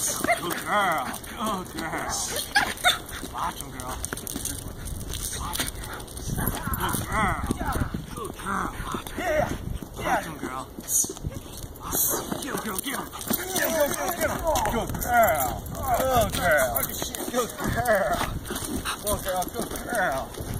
Good girl. Good girl. Watch him, girl. Watch him, girl. Good girl. Good girl. Watch him. Watch him, girl. Get him, girl. Get him. Get him. Good girl. Good girl. Good girl. Good girl. Good girl.